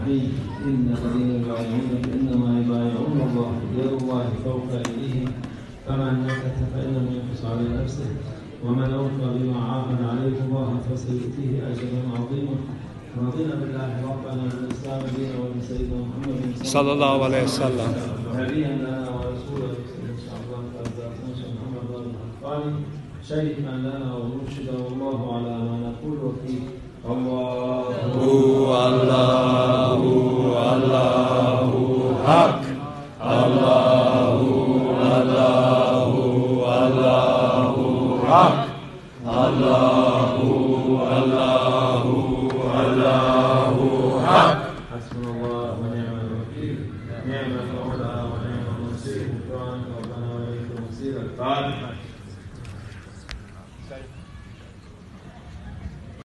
الرحيم إن الذين يبايعونك إنما يبايعون الله يد الله فوق أيديهم فمن نكث فإنما ينكث على نفسه ومن أوفى بما عاهد عليه الله فسيؤتيه أجرا عظيما. رضينا بالله ربنا وبالإسلام دينا وبسيدنا محمد صلى الله عليه وسلم نبيا لنا ورسولا إن شاء الله محمد الأنصاري شيخا لنا ومرشدا والله على ما نقول وفيه الله الله الله حق الله الله الله حق الله الله الله حق